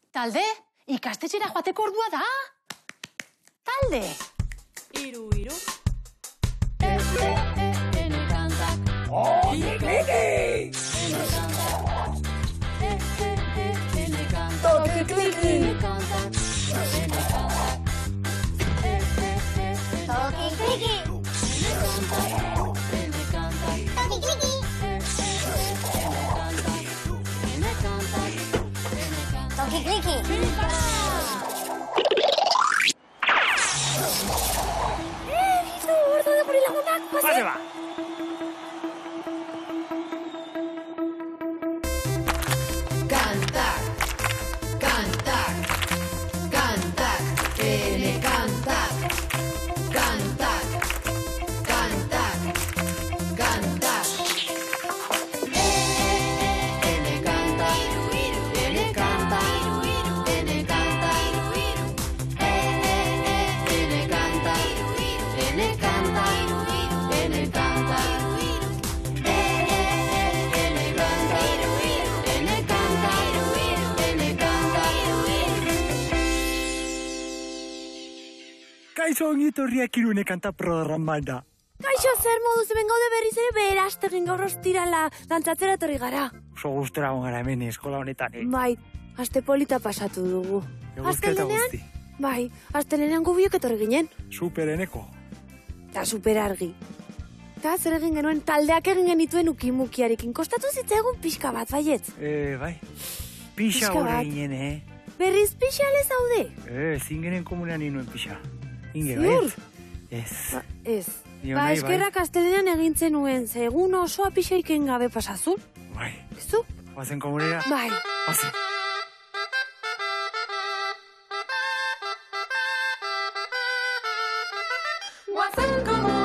Talde, ikastetxera joateko ordua da. Talde. Iru. Ene kantak. Toki-kliki! Ene kantak. Toki-kliki! Ene kantak. Ene kantak. Toki-kliki! Ene kantak. Toki-kliki! Ene kantak. Toki-kliki! Ordu da gure lagunak, Pase ba! Kantak, kantak, kantak, ene kantak. Kantak, kantak, kantak. Ene kantak, ene kantak, ene kantak. Ene kantak, ene kantak, ene kantak. Kaixo ongi etorriak Irune kanta programara. Kaixo, zer moduz hemen gaude berriz ere beraztegin gaur ostirala dantzatzera etorri gara. Oso gustora gara hemen eskola honetan, Bai, aste polita pasatu dugu. Eguzki eta guzti. Bai, astelenean gubiok etorri ginen. Supereneko. Eta super argi. Eta zer egin genuen taldeak egin genituen ukimukiarekin. Kostatu zitzaigun pixka bat, baietz. Bai. Pixa Pixka horre bat. ginen, Berriz pixale zaude. Zingenen komunean inuen pixa. Inge, Ziur? baiet? Ez. Ez. Dio Ba, nahi, eskerrak astelenean egin zenuen, ze egun osoa pixaiken gabe pasazun. Bai. Ezu? Oazen komunera? Bai. Oazen. Guazen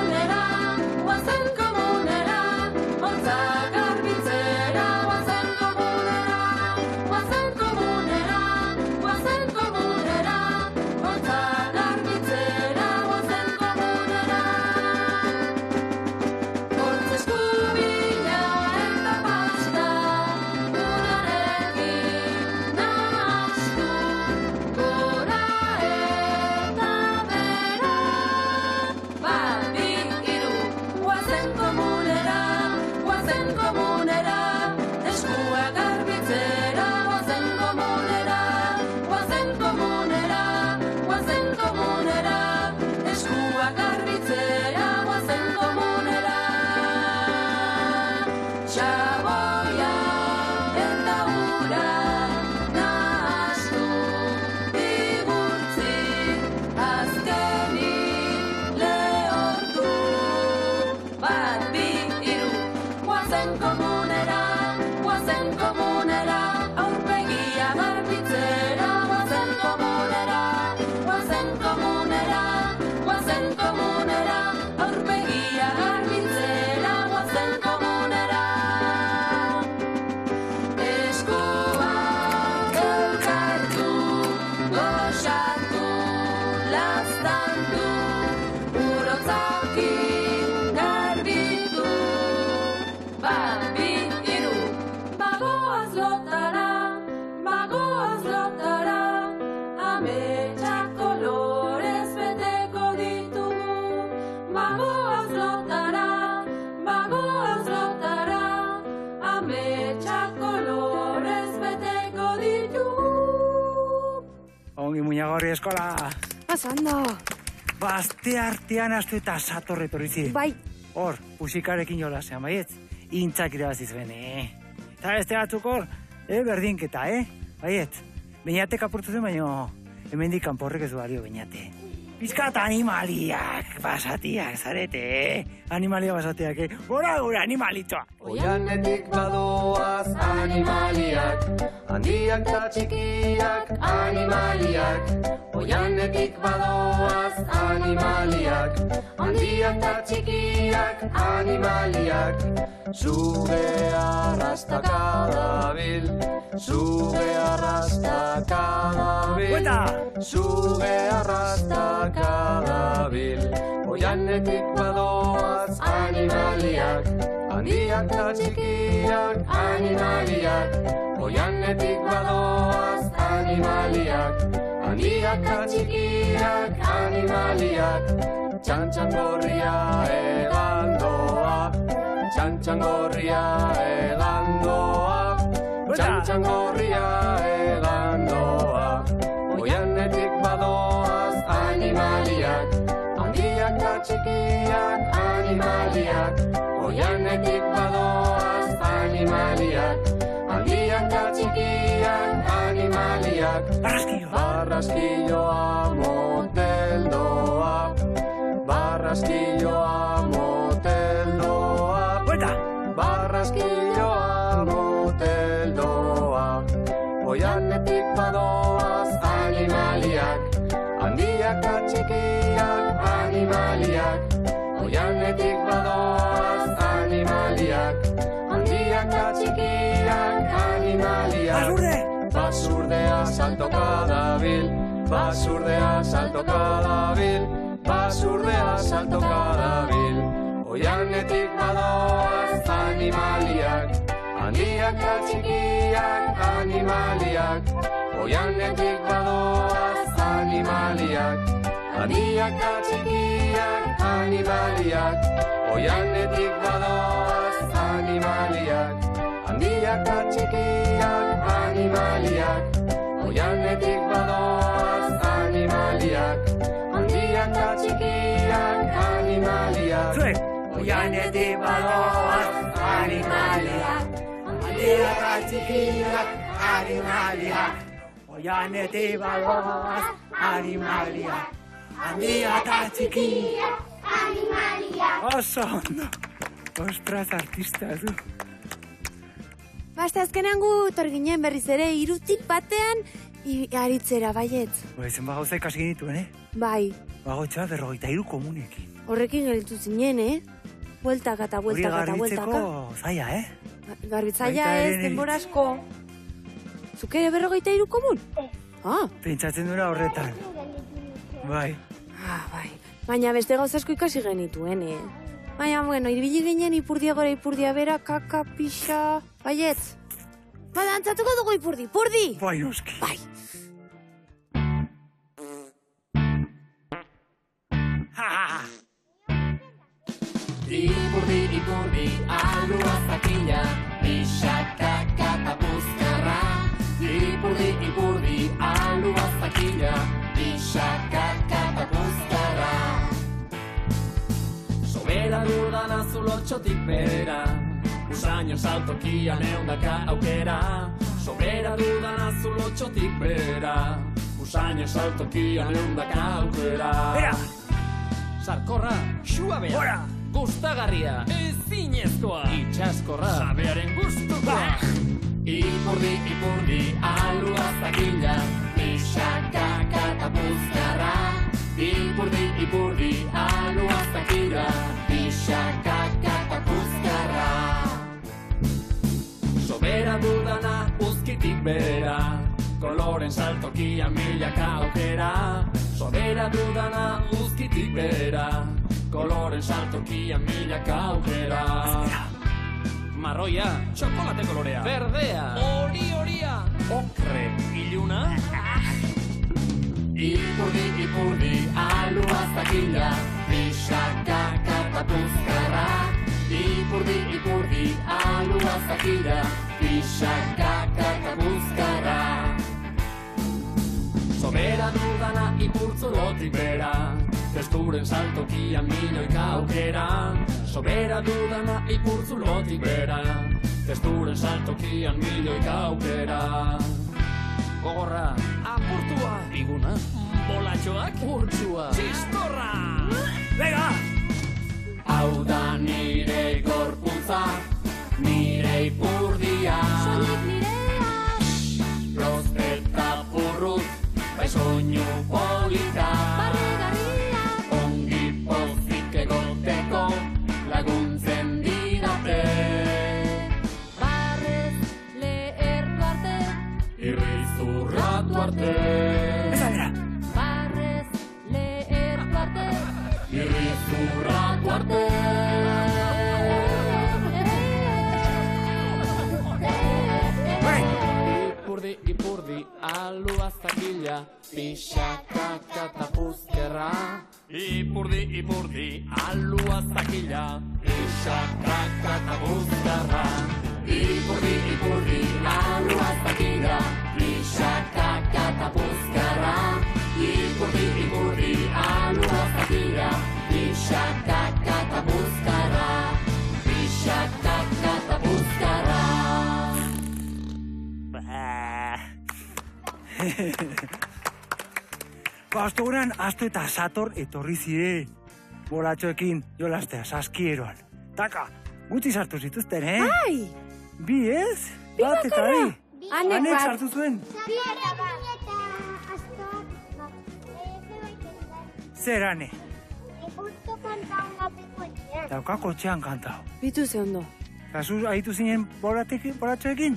komunera, ontza garbitzera. Guazen komunera, ontza garbitzera. Guazen komunera. Hortz eskubila eta pasta, unarekin nahastu. Gora eta bera, bat, bi, hiru. Guazen komunera, eskua garbitzera. Guazen komunera, eskua garbitzera. Guazen komunera. Xaboia eta ura nahastu, igurtzi azkenik lehortu. Bat, bi, hiru. Guazen komunera, aurpegia garbitzera. Guazen komunera, aurpegia garbitzera. Guazen komunera. Eskuak elkartu, goxatu, laztandu, urotzakin garbitu. Bat, bi, hiru. Bagoaz lotara, ametsak kolorez beteko ditugu. Bagoaz lotara, ametsak kolorez beteko ditugu. Ongi muñagorri eskola. Pasando. Bazte artean astu eta satorre torrizi. Bai, Hor, musikarekin jolasean, baietz? Intzak irabazi zuen, Eta beste batzuk hor, berdinketa, Baietz? Beñatek apurtu zen, baina hemendik kanporrek ez du balio beñate. Bizkat animaliak basatiak, zarete, Animalia basatiak, Gora animalitoa! Oianetik badoaz animaliak, handiak eta txikiak animaliak. Oianetik badoaz animaliak, handiak eta txikiak animaliak. Sube arrastaka dabil, sube arrastaka dabil. Bueta! Sube arrastaka dabil, oianetik badoaz animaliak. Handiak eta txikiak animaliak, oianetik badoaz animaliak. animaliak, handiak eta txikiak animaliak, txantxangorria egandoa, txantxangorria egandoa, txantxangorria egandoa, oianetik badoaz animaliak, handiak eta txikiak animaliak, oianetik badoaz animaliak, handiak eta txikiak animaliak, barraskilloa moteldoa, barraskilloa moteldoa, barraskilloa moteldoa, oianetik badoaz animaliak, handiak eta txikiak animaliak, oianetik badoaz animaliak, handiak eta txikiak animaliak. Basurdea saltoka dabil, basurdea saltoka dabil, basurdea saltoka dabil, oianetik badoaz animaliak, handiak eta txikiak animaliak, oianetik badoaz animaliak, handiak eta txikiak animaliak, oianetik badoaz animaliak, handiak eta txikiak animaliak, oianetik badoaz animaliak, handiak eta txikiak animaliak, oianetik badoaz animaliak, handiak eta txikiak animaliak, oianetik badoaz animaliak, handiak eta txikiak animaliak. Oso ondo! Ostras, artista, du. Basta azkenean gu torginen berriz ere 3 batean aritzera, baietz. Zen gauza ikasi genituen, Bai, Bagoitza 53 komunekin. horrekin gelditu zinen, Bueltaka eta bueltaka eta bueltaka. Hori garbitzeko zaila, Garbitzaia Baita ez, ere denbora asko. Zuk ere 53 komun? Ah, Pentsatzen dura horretan. Bai. bai. Baina beste gauza asko ikasi genituen, Baina, bueno, ibili ginen ipurdia gora ipurdia bera, kaka, pixa, baietz. Dantzatuko dugu ipurdi, Bai, noski. Bai. Ipurdi, ipurdi, alua zakila, pixaka, kata puzkarra. Ipurdi, ipurdi, alua zakila, pixaka, kata puzkarra. Sobera dudan azulotxotik bera, usaino saltokian eundaka aukera. Sobera dudan azulotxotik bera, usaino saltokian eundaka aukera. Bera! Sarkorra, suabea, Bora! gustagarria, ezinezkoa, itxaskorra, sabearen gustukoa. Ipurdi, ipurdi, alua zakila, pixaka, kata puzkarra. Ipurdi, ipurdi, alua zakila, pixaka, kata puzkarra. Sobera dudana uzkitik bera, koloren saltokian milaka aukera. Sobera dudana uzkitik bera, koloren saltokian milaka aukera. Marroia, txokolate kolorea. Berdea, hori-horia. Okre, iluna. Ipurdi, ipurdi, alua zakila, pixaka, kata puzkarra. Ipurdi, ipurdi, alua zakila, pixaka, kata puzkarra. Sobera dudana ipurtzulotik bera, testuren saltokian milioika aukera. Sobera dudana ipurtzulotik bera, testuren saltokian milioika aukera. Gogorra, apurtua, iguna, bolatxoak, urtsua, txistorra. Venga! Hau da nire gorputza, nire ipurdia. Soilik nirea. Prosteta purrut, bai soinu polita. Barregarria. Ongi pozik egoteko, laguntzen didate. Barrez lehertu arte, irrizurratu arte. Eza bera! Barrez lehertu arte, irrizurratu arte. Ipurdi, ipurdi, alua zakila, pixakaka eta puzkerra. Ipurdi, alua zakila, pixakaka eta puzkerra. Ipurdi, alua zakila, pixakaka eta puzkerra. Ipurdi, alua zakila, pixakaka eta puzkerra. Pixakaka eta puzkerra. Pastoran asto eta sator etorri zire. Bolatxoekin jolastea saskieroan. Taka, gutxi sartu zituzten, Ai! Bi ez? Bi Bat eta bakarra. bi. Anek Anek bat. sartu zuen. Zer, Ane? Dauka kotxean kantau. Bitu ze ondo. Eta zu ahitu zinen bolatxoekin?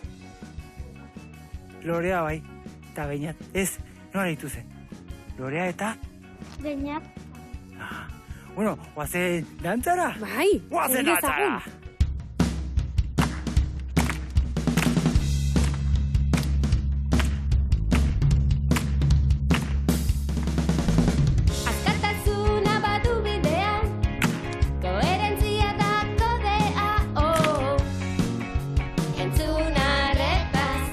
Lorea bai, eta Beñat. Ez, nora ahitu zen. Lorea eta... Beñat. Bueno, guazen dantzara? Bai, Guazen egin dantzara! ezagun. Askatasuna badu bidean, koherentzia da kodea, oh. Entzun arretaz.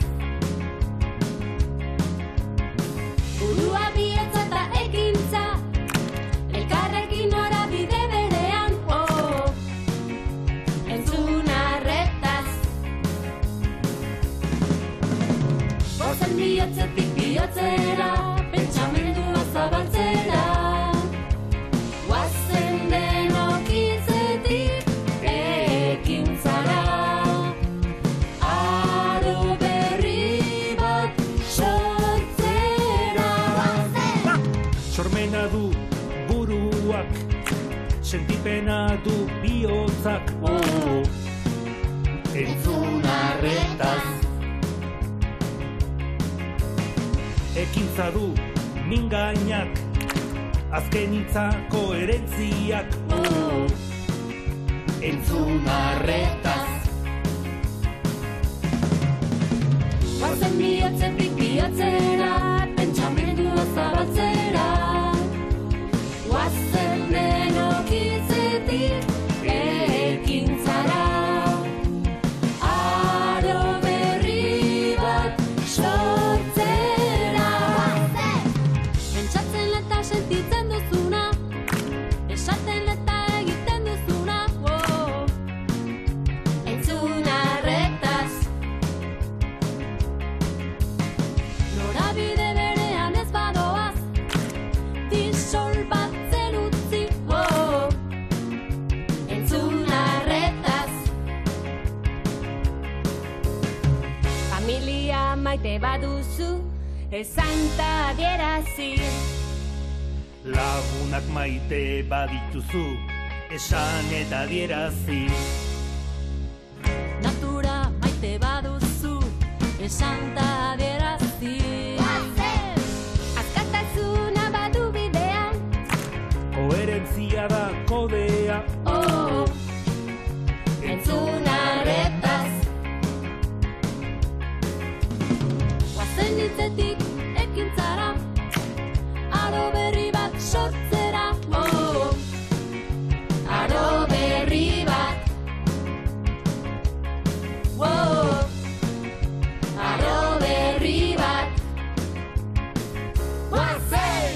Burua bihotza eta ekintza, elkarrekin norabide berean, oh. Entzun arretaz. Gozen bihotzetik bihotzera, pentsamendua zabaltzera. Guazen denok hitzetik ekintzara. Aro berri bat sortzera. Sormena du buruak, sentipena du bihotzak, oh. Entzun arretaz. Ekintza du mingainak, azken hitza koherentziak, oh. Entzun arretaz. Guazen bihotzetik bihotzera, pentsamendua zabaltzera. Guazen denok hitzetik ekintzara. Aro berri bat sortzera. Pentsatzen eta sentitzen duzuna, esaten eta egiten duzuna, oh. Entzun arretaz. Norabide berean ez badoaz, tisol bat zen utzi, oh. Entzun arretaz. Familia maite baduzu, esan ta adierazi. Lagunak maite badituzu, esan eta adierazi. Natura maite baduzu, esan ta adierazi. Askatasuna badu bidean, Koherentzia da kodea, oh. Entzun arretaz. Guazen hitzetik ekintzara, aro berri bat sortzera, oh. Aro berri bat, oh. Aro berri bat, guazen!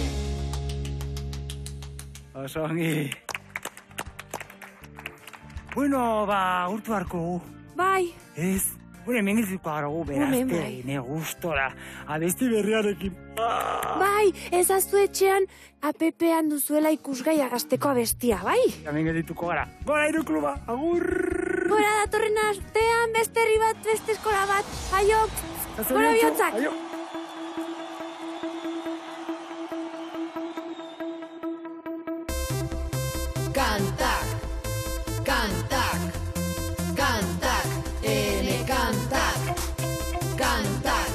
Oso ongi. Bueno, ba, urtu harko gu. Bai, Ez? Bueno, hemen giltziko garagu Hemen, berazte, bai. ne gustora. Abesti berriarekin. bai, ezaztu etxean APP-an duzuela ikusgai agasteko abestia, bai? Hemen geldituko gara. Gora Irukluba, agur! Gora datorren astean, beste herri bat, beste eskola bat, aio, gora bihotzak! Aio. Kantak, kantak, kantak, ene kantak, kantak.